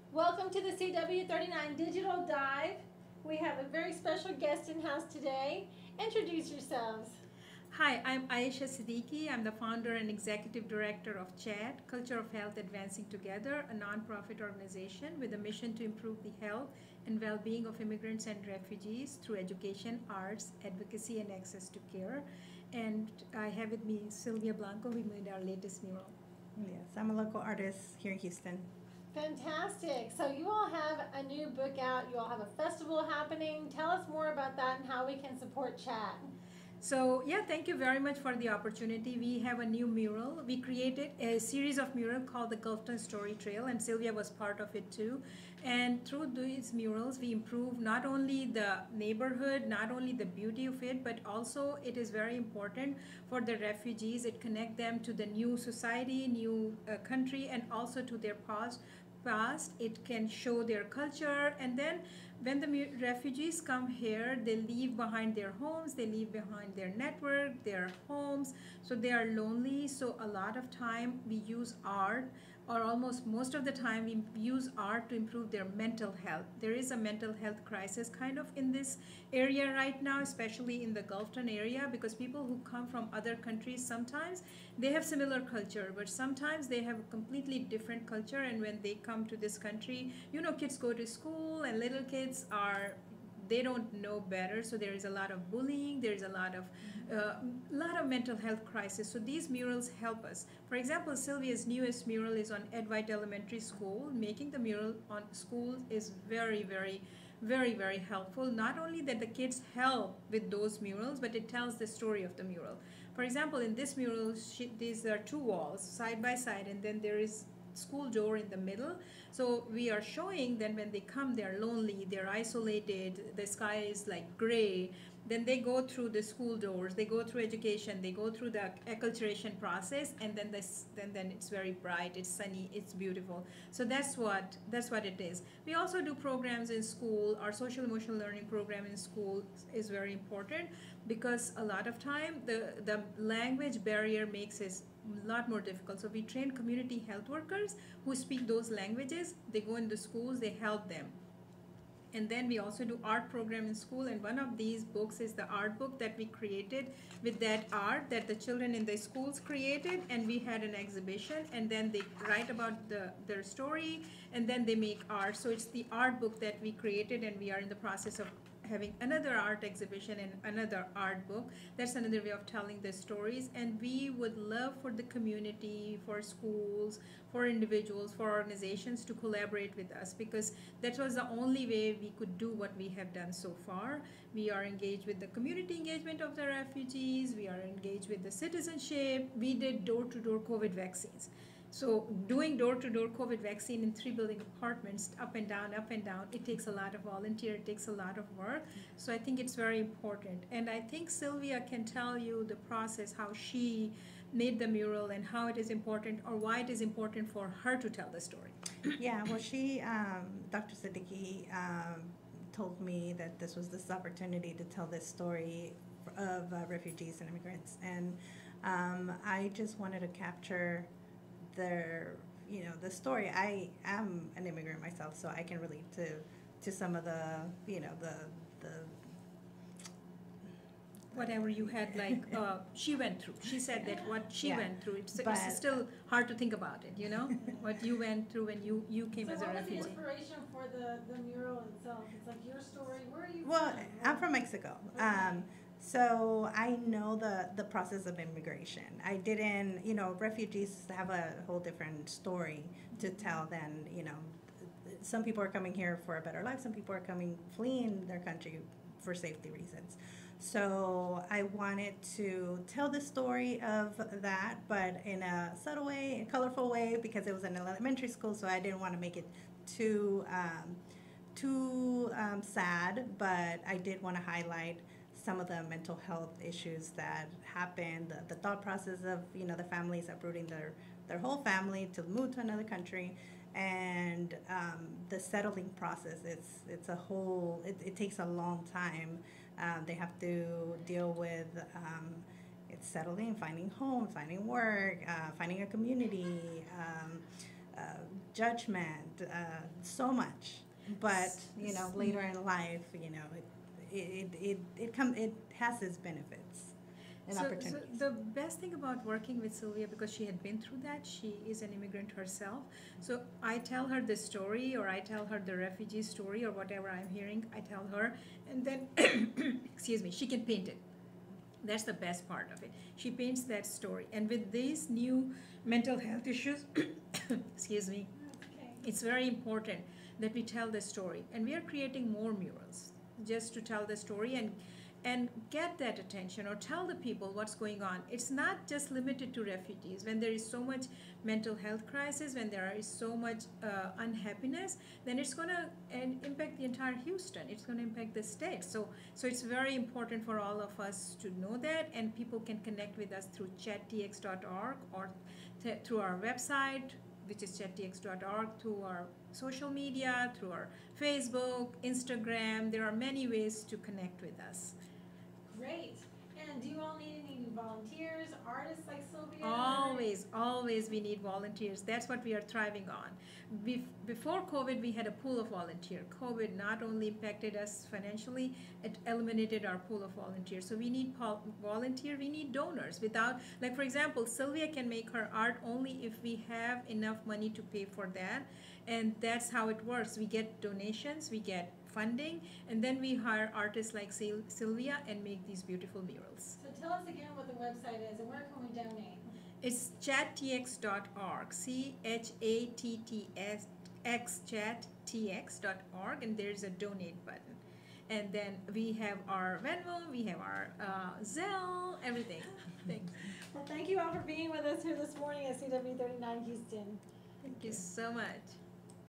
Welcome to the CW39 Digital Dive. We have a very special guest in house today. Introduce yourselves. Hi, I'm Ayesha Siddiqui. I'm the founder and executive director of CHAD, Culture of Health Advancing Together, a nonprofit organization with a mission to improve the health and well being of immigrants and refugees through education, arts, advocacy, and access to care. And I have with me Sylvia Blanco, who made our latest mural. Yes, I'm a local artist here in Houston. Fantastic. So, you all have a new book out. You all have a festival happening. Tell us more about that and how we can support CHAD. So yeah, thank you very much for the opportunity. We have a new mural. We created a series of murals called the Gulfton Story Trail, and Sylvia was part of it too. And through these murals, we improve not only the neighborhood, not only the beauty of it, but also it is very important for the refugees. It connects them to the new society, new country, and also to their past. It can show their culture, and then when the refugees come here, they leave behind their homes, they leave behind their network, their homes, so they are lonely. So a lot of time we use art, or almost most of the time we use art to improve their mental health. There is a mental health crisis kind of in this area right now, especially in the Gulfton area, because people who come from other countries, sometimes they have similar culture, but sometimes they have a completely different culture. And when they come to this country, kids go to school, and little kids are, they don't know better, so there is a lot of bullying, there is a lot of mental health crisis. So these murals help us. For example, Sylvia's newest mural is on Ed White Elementary School. Making the mural on schools is very helpful. Not only that the kids help with those murals, but it tells the story of the mural. For example, in this mural, these are two walls side by side, and then there is school door in the middle. So we are showing that when they come, they're lonely, they're isolated, the sky is like gray. Then they go through the school doors, they go through education, they go through the acculturation process, and then then it's very bright, it's sunny, it's beautiful. So that's what it is. We also do programs in school. Our social emotional learning program in school is very important, because a lot of time the language barrier makes it a lot more difficult. So we train community health workers who speak those languages. They go into schools, they help them. And then we also do art program in school, and one of these books is the art book that we created with that art that the children in the schools created, and we had an exhibition, and then they write about their story, and then they make art. So it's the art book that we created, and we are in the process of having another art exhibition and another art book. That's another way of telling the stories. And we would love for the community, for schools, for individuals, for organizations to collaborate with us, because that was the only way we could do what we have done so far. We are engaged with the community engagement of the refugees, we are engaged with the citizenship. We did door-to-door COVID vaccines. So doing door-to-door COVID vaccine in 3 building apartments, up and down, it takes a lot of volunteer, it takes a lot of work. So I think it's very important. And I think Sylvia can tell you the process, how she made the mural and how it is important, or why it is important for her to tell the story. Yeah, well, Dr. Siddiqui, told me that this opportunity to tell this story of refugees and immigrants. And I just wanted to capture the story. I am an immigrant myself, so I can relate to some of the Whatever you had, like she went through. She said that what she Yeah. went through. It's But still hard to think about it. What you went through when you came So, as a what was the refugee. inspiration for the mural itself? It's like your story. Where are you Well, from? I'm from Mexico. Okay. So I know the process of immigration. I didn't, refugees have a whole different story to tell than, some people are coming here for a better life. Some people are fleeing their country for safety reasons. So I wanted to tell the story of that, but in a subtle way, a colorful way, because it was an elementary school, so I didn't want to make it too sad, but I did want to highlight some of the mental health issues that happen, the thought process of, the families uprooting their whole family to move to another country, and the settling process. It takes a long time. They have to deal with it's settling, finding home, finding work, finding a community, judgment, so much. But later in life, it has its benefits and opportunities. So the best thing about working with Sylvia, because she had been through that, she is an immigrant herself. So I tell her the story, or I tell her the refugee story, or whatever I'm hearing, I tell her, and then, excuse me, she can paint it. That's the best part of it. She paints that story. And with these new mental health issues, excuse me, Okay. it's very important that we tell the story. And we are creating more murals just to tell the story and get that attention, or tell the people what's going on. It's not just limited to refugees. When there is so much mental health crisis, when there is so much unhappiness, then it's going to impact the entire Houston. It's going to impact the state. So it's very important for all of us to know that, and people can connect with us through chattx.org, or through our website, which is chattx.org, through our social media, through our Facebook, Instagram. There are many ways to connect with us. Great. And do you all need any new volunteers, artists like Sylvia? Always we need volunteers. That's what we are thriving on. Before COVID, we had a pool of volunteers. COVID not only impacted us financially, it eliminated our pool of volunteers. So we need volunteers, we need donors. Without, like for example, Sylvia can make her art only if we have enough money to pay for that. And that's how it works. We get donations, we get funding, and then we hire artists like Sylvia and make these beautiful murals. So tell us again what the website is and where can we donate? It's chattx.org, CHATTX, chattx.org, and there's a donate button. And then we have our Venmo, we have our Zelle, everything. Thanks. Well, thank you all for being with us here this morning at CW39 Houston. Thank you so much.